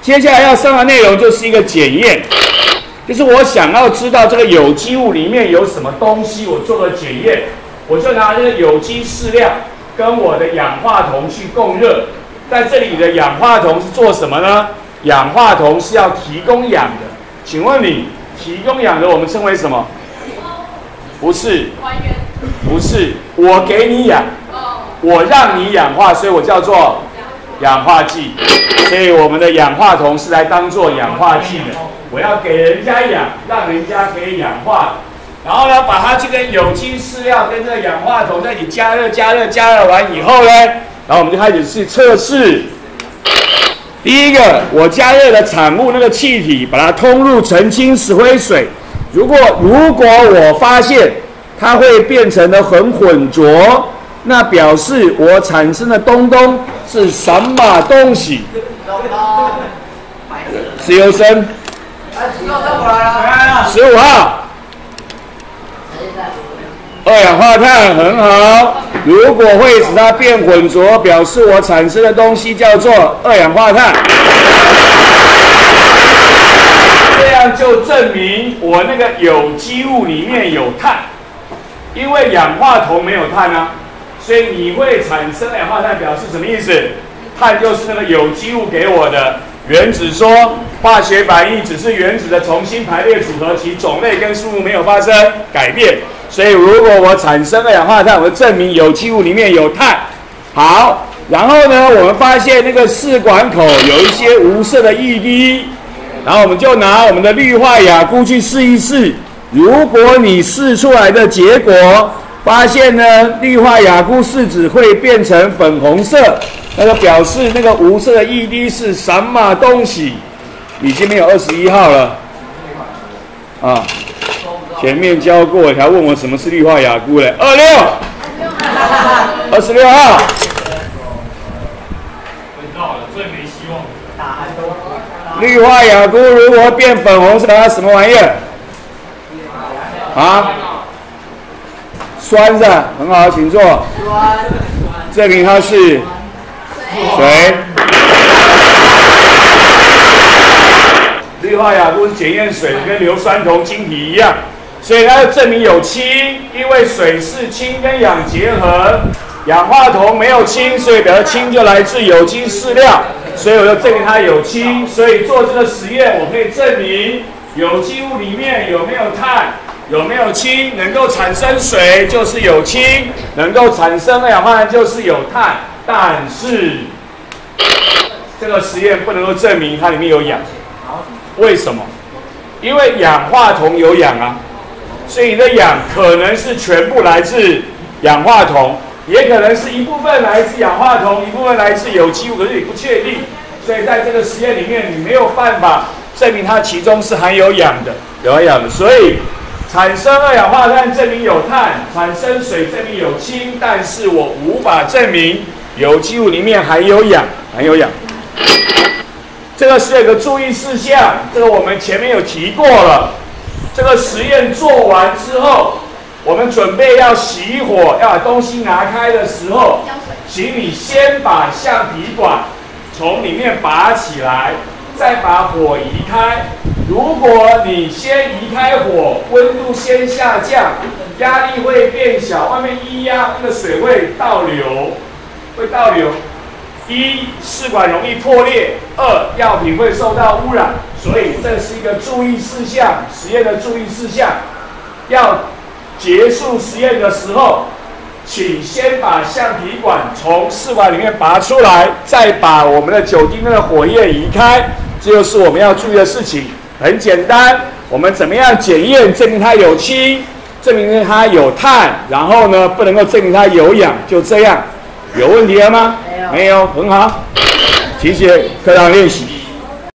接下来要上的内容就是一个检验，就是我想要知道这个有机物里面有什么东西，我做个检验，我就拿这个有机饲料跟我的氧化铜去共热。在这里的氧化铜是做什么呢？氧化铜是要提供氧的。请问你提供氧的我们称为什么？不是，不是，我给你氧，我让你氧化，所以我叫做氧化剂。所以我们的氧化铜是来当做氧化剂的。我要给人家氧，让人家可以氧化，然后呢，把它这个有机饲料跟这个氧化铜在一起加热完以后呢，然后我们就开始去测试。第一个，我加热的产物那个气体，把它通入澄清石灰水。如果我发现它会变成的很浑浊，那表示我产生的东东是什么东西？石油生。15号。二氧化碳很好，如果会使它变浑浊，表示我产生的东西叫做二氧化碳。这样就证明我那个有机物里面有碳，因为氧化铜没有碳啊，所以你会产生二氧化碳，表示什么意思？碳就是那个有机物给我的。原子说，化学反应只是原子的重新排列组合，其种类跟数目没有发生改变。所以如果我产生二氧化碳，我证明有机物里面有碳。好，然后呢，我们发现那个试管口有一些无色的液滴，然后我们就拿我们的氯化亚钴去试一试。如果你试出来的结果发现呢，氯化亚钴试纸会变成粉红色，那就表示那个无色的液滴是什么东西？已经没有21号了啊，前面教过，还问我什么是氯化亚钴嘞？26号。 最没希望。 氯化亚钴如果变粉红色，它什么玩意儿？啊？酸是吧？很好，请坐。证明它是水。氯化亚钴是检验水跟硫酸铜晶体一样，所以它就证明有氢，因为水是氢跟氧结合，氧化铜没有氢，所以表示氢就来自有机饲料，所以我就证明它有氢。所以做这个实验，我可以证明有机物里面有没有碳。有没有氢？能够产生水就是有氢，能够产生二氧化碳就是有碳。但是这个实验不能够证明它里面有氧，为什么？因为氧化铜有氧啊，所以你的氧可能是全部来自氧化铜，也可能是一部分来自氧化铜，一部分来自有机物，可是你不确定，所以在这个实验里面你没有办法证明它其中是含有氧的，所以。产生二氧化碳证明有碳，产生水证明有氢，但是我无法证明有机物里面含有氧。这个是有个注意事项，这个我们前面有提过了。这个实验做完之后，我们准备要熄火，要把东西拿开的时候，请你先把橡皮管从里面拔起来，再把火移开。如果你先移开火，温度先下降，压力会变小，外面一压，那个水会倒流，一，试管容易破裂；二，药品会受到污染。所以这是一个注意事项，实验的注意事项。要结束实验的时候，请先把橡皮管从试管里面拔出来，再把我们的酒精的火焰移开。这就是我们要注意的事情。很简单，我们怎么样检验证明它有氢，证明它有碳，然后呢不能够证明它有氧，就这样。有问题了吗？没有，很好。谢谢课堂练习。